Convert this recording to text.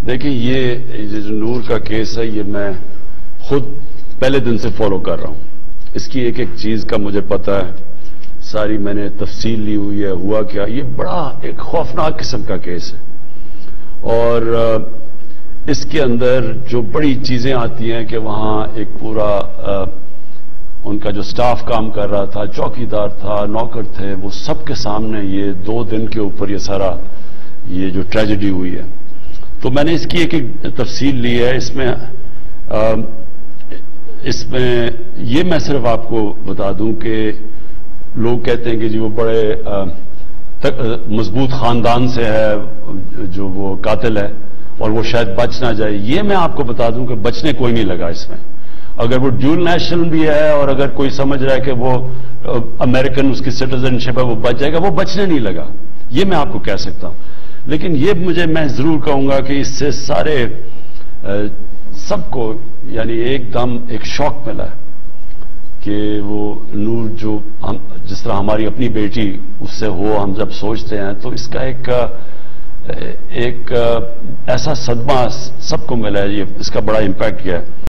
دیکھیں یہ جو نور کا کیس ہے یہ میں خود پہلے دن سے فالو کر رہا ہوں. اس کی ایک ایک چیز کا مجھے پتا ہے, ساری میں نے تفصیل لی ہوئی ہے. ہوا کیا, یہ بڑا ایک خوفناک قسم کا کیس ہے اور اس کے اندر جو بڑی چیزیں آتی ہیں کہ وہاں ایک پورا ان کا جو سٹاف کام کر رہا تھا, چوکیدار تھا, نوکر تھے, وہ سب کے سامنے یہ 2 دن کے اوپر یہ سارا یہ جو ٹریجڈی ہوئی ہے. تو میں نے اس کی ایک تفصیل لی ہے. اس میں یہ میں صرف آپ کو بتا دوں کہ لوگ کہتے ہیں کہ جی وہ بڑے مضبوط خاندان سے ہے جو وہ قاتل ہے اور وہ شاید بچ نہ جائے. یہ میں آپ کو بتا دوں کہ بچنے کوئی نہیں لگا اس میں. اگر وہ ڈیول نیشنل بھی ہے اور اگر کوئی سمجھ رہا ہے کہ وہ امریکن اس کی سٹیزن شپ ہے وہ بچ جائے گا, وہ بچنے نہیں لگا. یہ میں آپ کو کہہ سکتا ہوں. لیکن یہ میں ضرور کہوں گا کہ اس سے سارے سب کو یعنی ایک دم ایک شوق ملا ہے کہ وہ نور جو جس طرح ہماری اپنی بیٹی اس سے ہو, ہم جب سوچتے ہیں تو اس کا ایک ایسا صدمہ سب کو ملا ہے. اس کا بڑا امپیکٹ کیا ہے.